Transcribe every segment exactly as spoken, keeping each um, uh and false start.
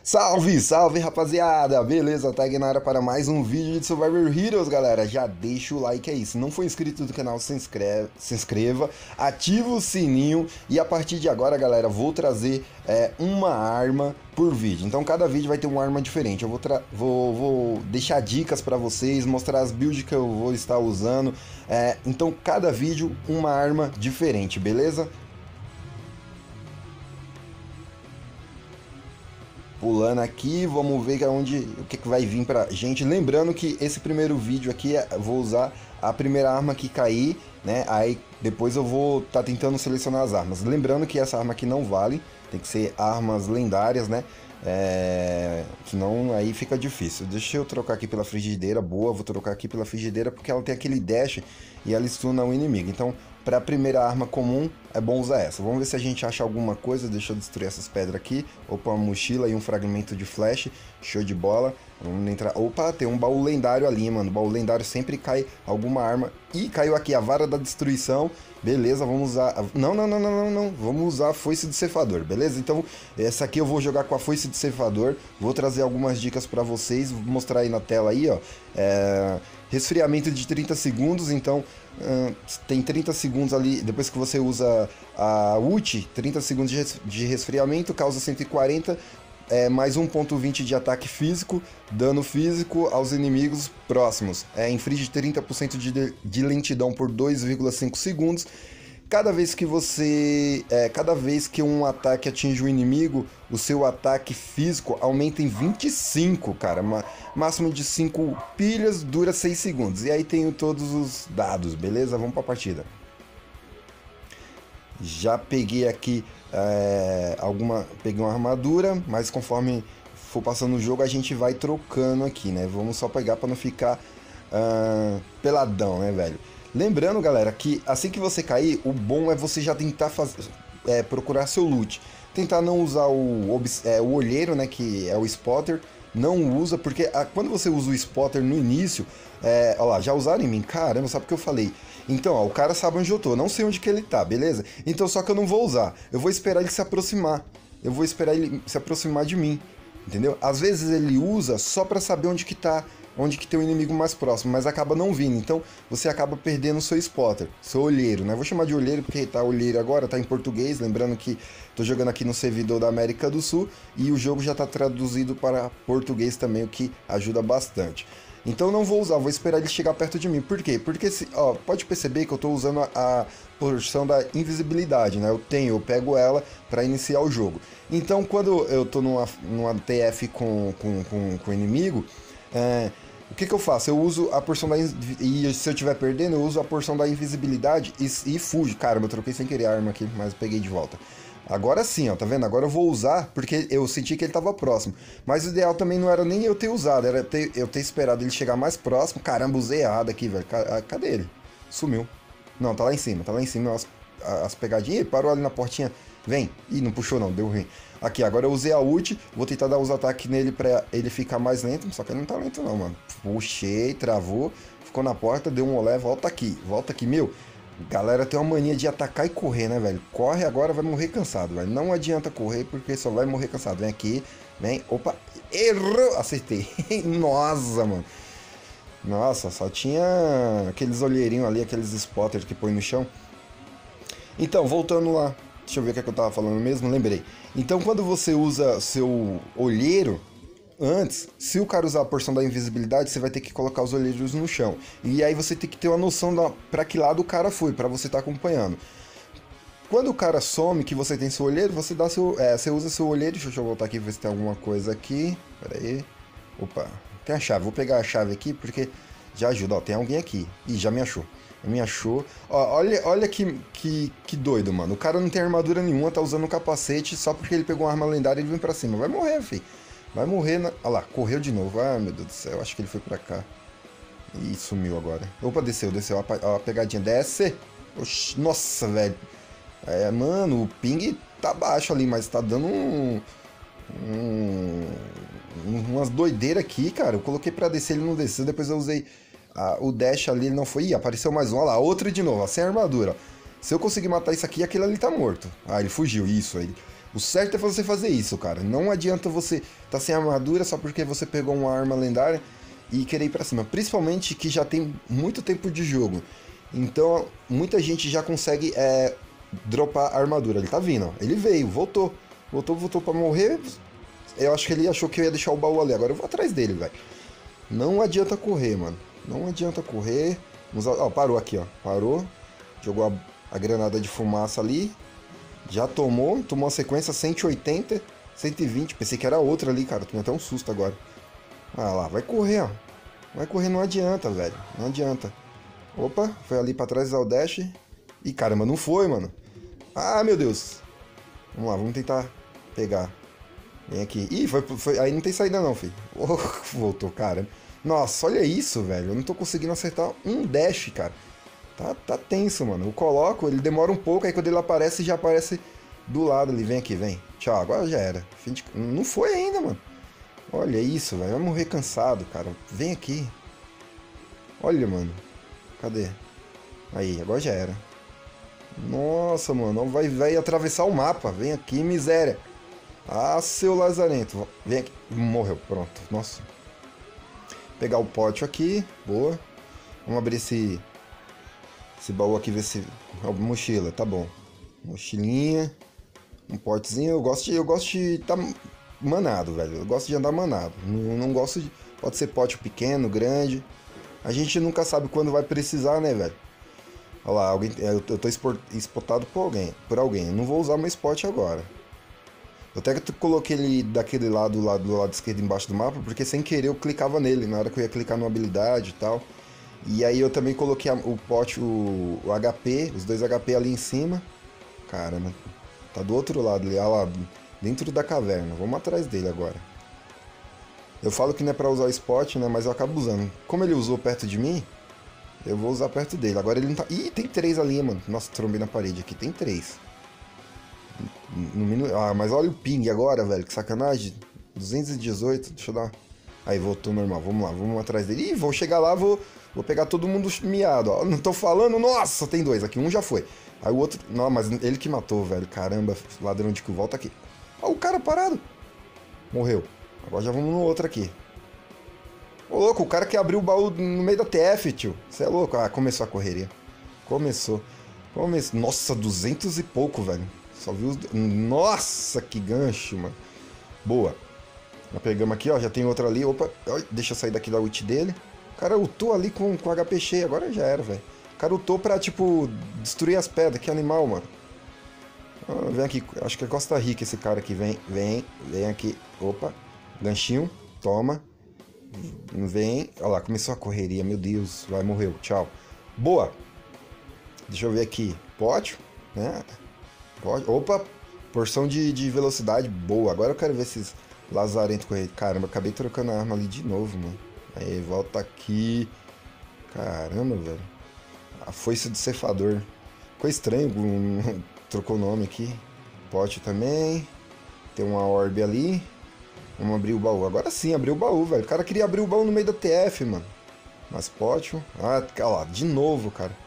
Salve, salve rapaziada! Beleza, tag na área para mais um vídeo de Survivor Heroes, galera. Já deixa o like aí. Se não for inscrito do canal, se inscreve, se inscreva, ativa o sininho e a partir de agora, galera, vou trazer é, uma arma por vídeo. Então cada vídeo vai ter uma arma diferente. Eu vou, vou, vou deixar dicas para vocês, mostrar as builds que eu vou estar usando. É, então cada vídeo uma arma diferente, beleza? Pulando aqui, vamos ver onde, o que, que vai vir pra gente. Lembrando que esse primeiro vídeo aqui, eu vou usar a primeira arma que cair, né? Aí depois eu vou estar tá tentando selecionar as armas. Lembrando que essa arma aqui não vale, tem que ser armas lendárias, né? É... Senão aí fica difícil. Deixa eu trocar aqui pela frigideira, boa, vou trocar aqui pela frigideira porque ela tem aquele dash e ela stuna o inimigo. Então, para a primeira arma comum, é bom usar essa. Vamos ver se a gente acha alguma coisa. Deixa eu destruir essas pedras aqui. Opa, uma mochila e um fragmento de flash. Show de bola. Vamos entrar. Opa, tem um baú lendário ali, mano. Baú lendário sempre cai alguma arma. Ih, caiu aqui a vara da destruição. Beleza, vamos usar... Não, não, não, não, não, não. Vamos usar a foice do ceifador, beleza? Então, essa aqui eu vou jogar com a foice do ceifador. Vou trazer algumas dicas pra vocês. Vou mostrar aí na tela aí, ó. É... Resfriamento de trinta segundos, então... Uh, tem trinta segundos ali, depois que você usa a ult, trinta segundos de, res, de resfriamento, causa cento e quarenta, é, mais um ponto vinte de ataque físico, dano físico aos inimigos próximos. É, inflige trinta por cento de, de lentidão por dois vírgula cinco segundos. Cada vez que você, é, cada vez que um ataque atinge o inimigo, o seu ataque físico aumenta em vinte e cinco, cara. Máximo de cinco pilhas, dura seis segundos. E aí tenho todos os dados, beleza? Vamos pra partida. Já peguei aqui é, alguma, peguei uma armadura, mas conforme for passando o jogo a gente vai trocando aqui, né? Vamos só pegar para não ficar uh, peladão, né, velho? Lembrando, galera, que assim que você cair, o bom é você já tentar fazer, é, procurar seu loot. Tentar não usar o, é, o olheiro, né, que é o spotter. Não usa, porque a, quando você usa o spotter no início, é, olha lá, já usaram em mim? Caramba, sabe o que eu falei? Então, ó, o cara sabe onde eu tô, não sei onde que ele tá, beleza? Então, só que eu não vou usar, eu vou esperar ele se aproximar. Eu vou esperar ele se aproximar de mim, entendeu? Às vezes ele usa só pra saber onde que tá, onde que tem o inimigo mais próximo, mas acaba não vindo, então você acaba perdendo o seu spotter, seu olheiro, né? Vou chamar de olheiro porque tá olheiro agora, tá em português, lembrando que tô jogando aqui no servidor da América do Sul e o jogo já tá traduzido para português também, o que ajuda bastante. Então não vou usar, vou esperar ele chegar perto de mim. Por quê? Porque, se, ó, pode perceber que eu tô usando a, a porção da invisibilidade, né? Eu tenho, eu pego ela para iniciar o jogo. Então quando eu tô numa, numa T F com, com, com, com o inimigo, é, o que que eu faço? Eu uso a porção da... E se eu estiver perdendo, eu uso a porção da invisibilidade e, e fujo. Caramba, eu troquei sem querer a arma aqui, mas peguei de volta. Agora sim, ó, tá vendo? Agora eu vou usar, porque eu senti que ele tava próximo. Mas o ideal também não era nem eu ter usado, era ter, eu ter esperado ele chegar mais próximo. Caramba, usei errado aqui, velho. Cadê ele? Sumiu. Não, tá lá em cima, tá lá em cima as, as pegadinhas. Ih, parou ali na portinha. Vem. Ih, não puxou não, deu ruim. Aqui, agora eu usei a ult, vou tentar dar os ataques nele pra ele ficar mais lento, só que ele não tá lento não, mano. Puxei, travou, ficou na porta, deu um olé, volta aqui, volta aqui, meu. Galera tem uma mania de atacar e correr, né, velho? Corre agora, vai morrer cansado, velho. Não adianta correr porque só vai morrer cansado. Vem aqui, vem, opa, errou, acertei. Nossa, mano. Nossa, só tinha aqueles olheirinhos ali, aqueles spotters que põe no chão. Então, voltando lá. Deixa eu ver o que, é que eu tava falando mesmo, lembrei. Então, quando você usa seu olheiro, antes, se o cara usar a porção da invisibilidade, você vai ter que colocar os olheiros no chão. E aí você tem que ter uma noção da, pra que lado o cara foi, pra você estar tá acompanhando. Quando o cara some, que você tem seu olheiro, você, dá seu, é, você usa seu olheiro. Deixa eu voltar aqui, ver se tem alguma coisa aqui. Pera aí. Opa, tem a chave. Vou pegar a chave aqui, porque já ajuda. Ó, tem alguém aqui. Ih, já me achou. Me achou. Ó, olha, olha que, que, que doido, mano. O cara não tem armadura nenhuma, tá usando um capacete. Só porque ele pegou uma arma lendária, ele vem pra cima. Vai morrer, fi. Vai morrer na... Olha lá, correu de novo. Ah, meu Deus do céu. Acho que ele foi pra cá. Ih, sumiu agora. Opa, desceu, desceu. Ó a pegadinha. Desce. Oxi, nossa, velho. É, mano, o ping tá baixo ali, mas tá dando um... um umas doideiras aqui, cara. Eu coloquei pra descer, ele não desceu. Depois eu usei... Ah, o dash ali, ele não foi... Ih, apareceu mais um, olha lá, outro de novo, ó, sem armadura. Se eu conseguir matar isso aqui, aquele ali tá morto. Ah, ele fugiu, isso aí. O certo é você fazer isso, cara. Não adianta você tá sem armadura só porque você pegou uma arma lendária e querer ir pra cima. Principalmente que já tem muito tempo de jogo. Então, muita gente já consegue é, dropar a armadura. Ele tá vindo, ó. Ele veio, voltou. Voltou, voltou pra morrer. Eu acho que ele achou que eu ia deixar o baú ali. Agora eu vou atrás dele, velho. Não adianta correr, mano. Não adianta correr. Vamos... Ó, parou aqui, ó. Parou. Jogou a, a granada de fumaça ali. Já tomou. Tomou a sequência cento e oitenta, cento e vinte. Pensei que era outra ali, cara. Tomei até um susto agora. Ah lá, vai correr, ó. Vai correr, não adianta, velho. Não adianta. Opa, foi ali pra trás do dash. Ih, caramba, não foi, mano. Ah, meu Deus. Vamos lá, vamos tentar pegar. Vem aqui. Ih, foi, foi... aí não tem saída não, filho. Oh, voltou, cara. Nossa, olha isso, velho. Eu não tô conseguindo acertar um dash, cara. Tá, tá tenso, mano. Eu coloco, ele demora um pouco, aí quando ele aparece, já aparece do lado ali. Vem aqui, vem. Tchau, agora já era. Fim de... Não foi ainda, mano. Olha isso, velho. Vai morrer cansado, cara. Vem aqui. Olha, mano. Cadê? Aí, agora já era. Nossa, mano. Vai, vai atravessar o mapa. Vem aqui, miséria. Ah, seu lazarento. Vem aqui. Morreu, pronto. Nossa. Pegar o pote aqui. Boa. Vamos abrir esse... Esse baú aqui, ver se... Mochila, tá bom. Mochilinha. Um potezinho. Eu gosto de... Eu gosto de tá manado, velho. Eu gosto de andar manado. Não, não gosto de... Pode ser pote pequeno, grande. A gente nunca sabe quando vai precisar, né, velho? Olha lá, alguém, eu, eu tô espotado por alguém, por alguém. Eu não vou usar meu spot agora. Eu até que coloquei ele daquele lado, lado, do lado esquerdo embaixo do mapa, porque sem querer eu clicava nele, na hora que eu ia clicar numa habilidade e tal. E aí eu também coloquei a, o pote, o, o H P, os dois H P ali em cima. Caramba, tá do outro lado ali, olha lá, dentro da caverna. Vamos atrás dele agora. Eu falo que não é pra usar o spot, né? Mas eu acabo usando. Como ele usou perto de mim, eu vou usar perto dele. Agora ele não tá... Ih, tem três ali, mano. Nossa, trombei na parede aqui. Tem três. No minu... Ah, mas olha o ping agora, velho. Que sacanagem. duzentos e dezoito. Deixa eu dar... Aí, voltou normal. Vamos lá, vamos atrás dele. Ih, vou chegar lá, vou, vou pegar todo mundo miado, ó. Não tô falando. Nossa, tem dois aqui. Um já foi. Aí o outro... Não, mas ele que matou, velho. Caramba, ladrão de cu. Volta aqui. Ó, o cara parado. Morreu. Agora já vamos no outro aqui. Ô, louco, o cara que abriu o baú no meio da T F, tio. Você é louco? Ah, começou a correria. Começou. Começou. Nossa, duzentos e pouco, velho. Só viu os... Nossa, que gancho, mano. Boa. Já pegamos aqui, ó. Já tem outra ali. Opa, deixa eu sair daqui da ult dele. O cara ultou ali com, com H P cheio. Agora já era, velho. O cara ultou pra, tipo, destruir as pedras. Que animal, mano. Ah, vem aqui. Acho que é Costa Rica esse cara aqui. Vem, vem, vem aqui. Opa. Ganchinho, toma. Vem. Olha lá, começou a correria. Meu Deus, vai, morreu. Tchau. Boa. Deixa eu ver aqui. Pote, né? Pode. Opa, porção de, de velocidade. Boa. Agora eu quero ver esses lazarentos correr. Caramba, acabei trocando a arma ali de novo, mano. Aí, volta aqui. Caramba, velho. A foice do cefador. Ficou estranho. Um, trocou o nome aqui. Pote também. Tem uma orbe ali. Vamos abrir o baú. Agora sim, abriu o baú, velho. O cara queria abrir o baú no meio da T F, mano. Mas pode. Ah, olha lá, de novo, cara.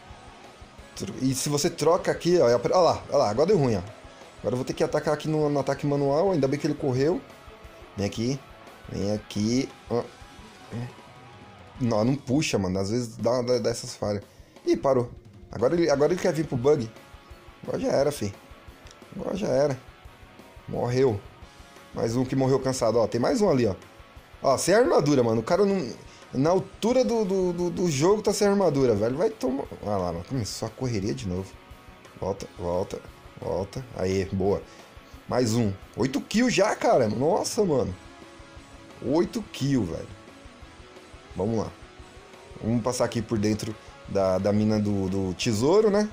E se você troca aqui, ó. Olha lá, olha lá, agora deu ruim, ó. Agora eu vou ter que atacar aqui no, no ataque manual. Ainda bem que ele correu. Vem aqui. Vem aqui. Ó. Não, não puxa, mano. Às vezes dá, dá dessas falhas. Ih, parou. Agora ele, agora ele quer vir pro bug. Agora já era, fi. Agora já era. Morreu. Mais um que morreu cansado, ó. Tem mais um ali, ó. Ó, sem armadura, mano. O cara não... Na altura do, do, do, do jogo tá sem armadura, velho. Vai tomar... Olha lá, mano. Começou a correria de novo. Volta, volta, volta. Aí, boa. Mais um. oito kills já, cara. Nossa, mano. oito kills, velho. Vamos lá. Vamos passar aqui por dentro da, da mina do, do tesouro, né?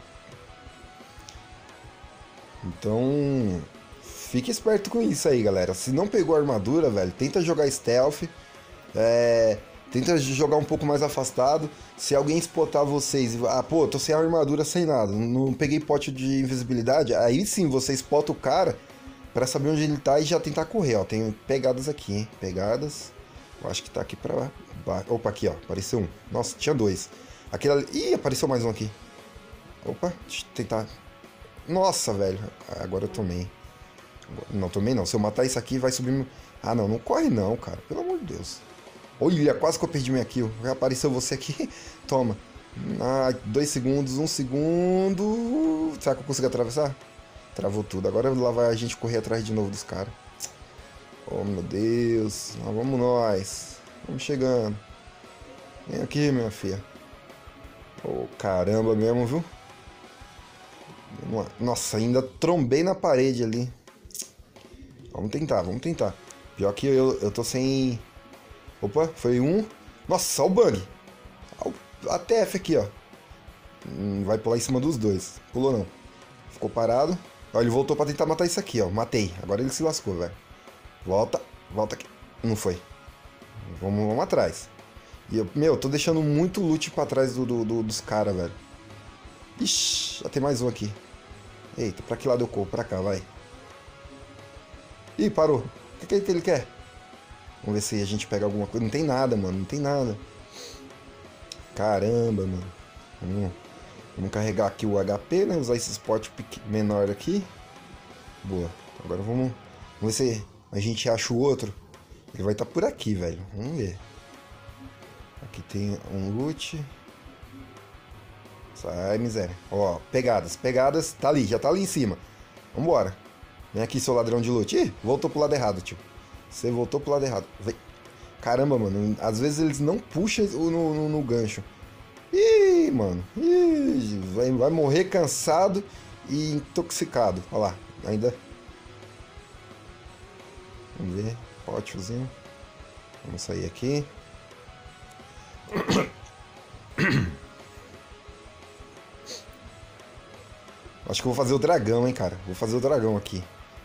Então... Fique esperto com isso aí, galera. Se não pegou a armadura, velho, tenta jogar stealth. É... Tenta jogar um pouco mais afastado. Se alguém spotar vocês e... Ah, pô, tô sem armadura, sem nada. Não peguei pote de invisibilidade. Aí sim, você spota o cara pra saber onde ele tá e já tentar correr, ó. Tem pegadas aqui, hein. Pegadas. Eu acho que tá aqui pra... Opa, aqui, ó. Apareceu um. Nossa, tinha dois. Aquele ali... Ih, apareceu mais um aqui. Opa, deixa eu tentar... Nossa, velho. Agora eu tomei. Não, também não. Se eu matar isso aqui, vai subir... Ah, não. Não corre não, cara. Pelo amor de Deus. Olha, quase que eu perdi minha kill. Já apareceu você aqui. Toma. Ah, dois segundos, um segundo. Será que eu consigo atravessar? Travou tudo. Agora lá vai a gente correr atrás de novo dos caras. Oh, meu Deus. Ah, vamos nós. Vamos chegando. Vem aqui, minha filha. Oh, caramba mesmo, viu? Nossa, ainda trombei na parede ali. Vamos tentar, vamos tentar. Pior que eu, eu tô sem... Opa, foi um. Nossa, olha o bug. A T F aqui, ó. Vai pular em cima dos dois. Pulou não. Ficou parado. Ó, ele voltou pra tentar matar isso aqui, ó. Matei. Agora ele se lascou, velho. Volta, volta aqui. Não foi. Vamos, vamos atrás. E eu, meu, eu tô deixando muito loot pra trás do, do, do, dos caras, velho. Ixi, já tem mais um aqui. Eita, pra que lado eu corro? Pra cá, vai. Ih, parou. O que, que ele quer? Vamos ver se a gente pega alguma coisa. Não tem nada, mano. Não tem nada. Caramba, mano. Vamos, vamos carregar aqui o H P, né? Usar esse spot menor aqui. Boa. Agora vamos, vamos ver se a gente acha o outro. Ele vai estar por aqui, velho. Vamos ver. Aqui tem um loot. Sai, miséria. Ó, pegadas. Pegadas. Tá ali. Já tá ali em cima. Vambora. Vem aqui, seu ladrão de loot. Ih, voltou pro lado errado, tio. Você voltou pro lado errado. Vem. Caramba, mano. Às vezes eles não puxam no, no, no gancho. Ih, mano. Ih, vai, vai morrer cansado e intoxicado. Olha lá. Ainda. Vamos ver. Pótiozinho. Vamos sair aqui. Acho que eu vou fazer o dragão, hein, cara. Vou fazer o dragão aqui.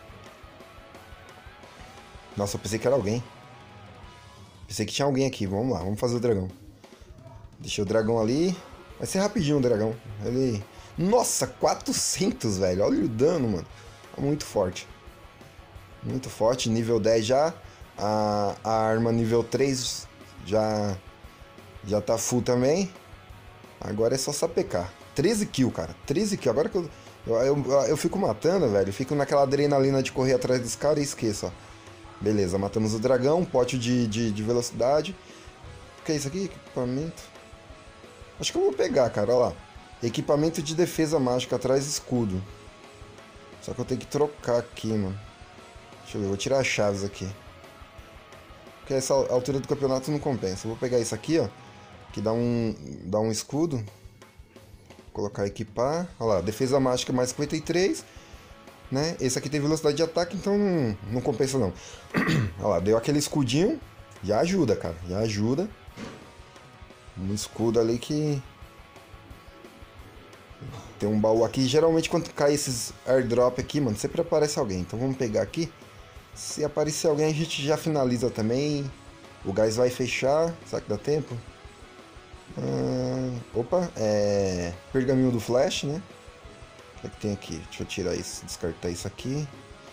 Nossa, eu pensei que era alguém. Pensei que tinha alguém aqui. Vamos lá, vamos fazer o dragão. Deixei o dragão ali. Vai ser rapidinho o dragão. Ele... Nossa, quatrocentos, velho. Olha o dano, mano. Muito forte. Muito forte. Nível dez já. A, a arma nível três já, já tá full também. Agora é só sapecar. treze kills, cara. treze kills. Agora que eu, eu, eu, eu fico matando, velho. Fico naquela adrenalina de correr atrás dos caras e esqueço, ó. Beleza, matamos o dragão. Pote de, de, de velocidade. O que é isso aqui? Equipamento. Acho que eu vou pegar, cara. Olha lá. Equipamento de defesa mágica. Atrás escudo. Só que eu tenho que trocar aqui, mano. Deixa eu ver. Vou tirar as chaves aqui. Porque essa altura do campeonato não compensa. Eu vou pegar isso aqui, ó. Que dá um, dá um escudo. Vou colocar equipar. Olha lá. Defesa mágica mais cinquenta e três. Né? Esse aqui tem velocidade de ataque, então não, não compensa não. Olha lá, deu aquele escudinho. Já ajuda, cara. Já ajuda. Um escudo ali que... Tem um baú aqui. Geralmente quando cai esses airdrop aqui, mano, sempre aparece alguém. Então vamos pegar aqui. Se aparecer alguém, a gente já finaliza também. O gás vai fechar. Será que dá tempo? Ah, opa, é... Pergaminho do flash, né? O que é que tem aqui? Deixa eu tirar isso, descartar isso aqui.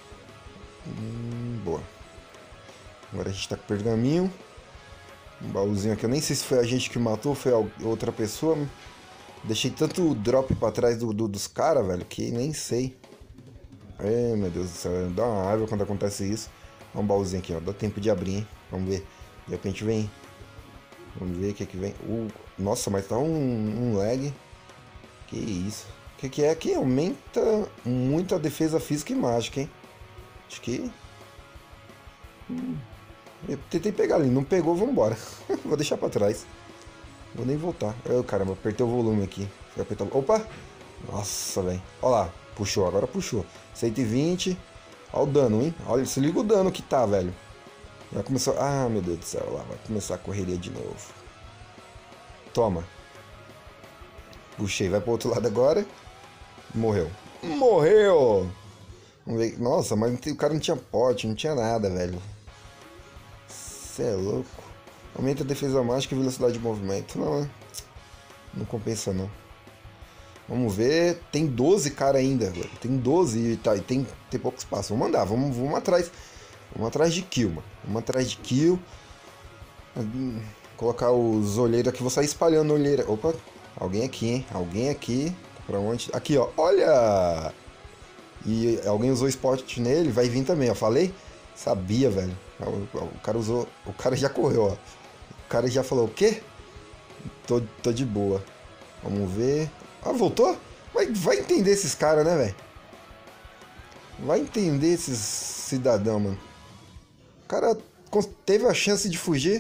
Hum, boa. Agora a gente tá com pergaminho. Um baúzinho aqui. Eu nem sei se foi a gente que matou ou foi outra pessoa. Deixei tanto drop pra trás do, do, dos caras, velho, que nem sei. Ai, meu Deus do céu. Dá uma raiva quando acontece isso. Olha um baúzinho aqui, ó. Dá tempo de abrir, hein? Vamos ver. De repente vem. Vamos ver o que é que vem. Uh, nossa, mas tá um, um lag. Que isso. O que, que é que aumenta muito a defesa física e mágica, hein? Acho que... Hum. Eu tentei pegar ali, não pegou, vambora. Vou deixar pra trás. Vou nem voltar. Ai, caramba, apertei o volume aqui. Opa! Nossa, velho. Olha lá, puxou, agora puxou. cento e vinte. Olha o dano, hein? Olha, se liga o dano que tá, velho. Já começou... Ah, meu Deus do céu, lá vai começar a correria de novo. Toma. Puxei, vai pro outro lado agora. Morreu. Morreu! Vamos ver. Nossa, mas o cara não tinha pote, não tinha nada, velho. Cê é louco. Aumenta a defesa mágica e velocidade de movimento. Não, não compensa não. Vamos ver. Tem doze cara ainda, velho. Tem doze e, tá, e tem, tem pouco espaço. Vamos andar, vamos, vamos atrás. Vamos atrás de kill, mano. Vamos atrás de kill. Vou colocar os olheiros aqui. Vou sair espalhando olheira. Opa, alguém aqui, hein? Alguém aqui. Pra onde? Aqui, ó. Olha! e alguém usou spot nele, vai vir também, ó. Falei? Sabia, velho. O, o cara usou... O cara já correu, ó. O cara já falou, o quê? Tô, tô de boa. Vamos ver... Ah, voltou? Vai, vai entender esses caras, né, velho? Vai entender esses cidadãos, mano. O cara teve a chance de fugir.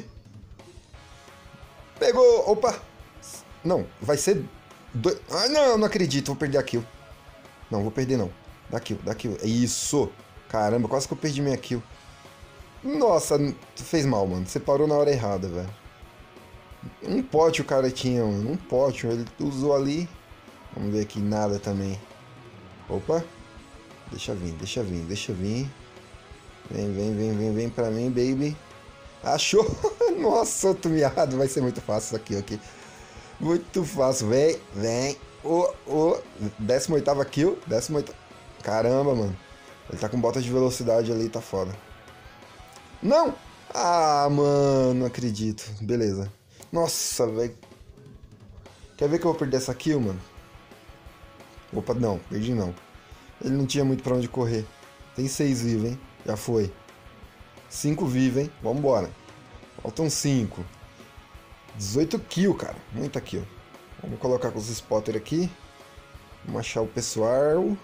Pegou! Opa! Não, vai ser... Do... Ah, não, não acredito. Vou perder a kill. Não, vou perder não. Dá kill, dá kill. Isso! Caramba, quase que eu perdi minha kill. Nossa, tu fez mal, mano. Você parou na hora errada, velho. Um pote o cara tinha, mano. Um pote. Ele usou ali. Vamos ver aqui, nada também. Opa! Deixa vir, deixa vir, deixa vir. Vem, vem, vem, vem, vem pra mim, baby. Achou? Nossa, outro miado. Vai ser muito fácil isso aqui, ok? Muito fácil. Vem, vem. Ô, ô. décima oitava kill. décima oitava. Caramba, mano. Ele tá com bota de velocidade ali, tá foda. Não! Ah, mano, não acredito. Beleza. Nossa, velho. Quer ver que eu vou perder essa kill, mano? Opa, não. Perdi não. Ele não tinha muito pra onde correr. Tem seis vivos, hein? Já foi. cinco vivos, hein? Vambora. Faltam cinco. dezoito kills, cara. Muita kill. Vamos colocar com os spotters aqui. Vamos achar o pessoal.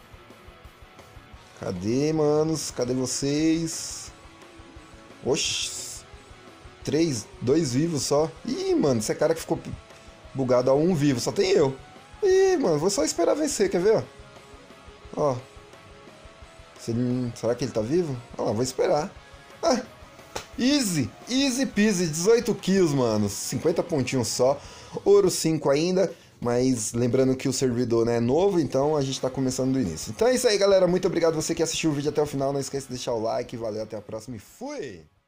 Cadê, manos? Cadê vocês? Oxi. Três, dois vivos só. Ih, mano, esse é cara que ficou bugado a um vivo. Só tem eu. Ih, mano, vou só esperar vencer, quer ver, ó? Ó. Se ele... Será que ele tá vivo? Ah, vou esperar. Ah, easy, easy peasy, dezoito kills, mano. cinquenta pontinhos só. Ouro cinco ainda. Mas lembrando que o servidor, né, é novo, então a gente tá começando do início. Então é isso aí, galera. Muito obrigado você que assistiu o vídeo até o final. Não esqueça de deixar o like. Valeu, até a próxima e fui!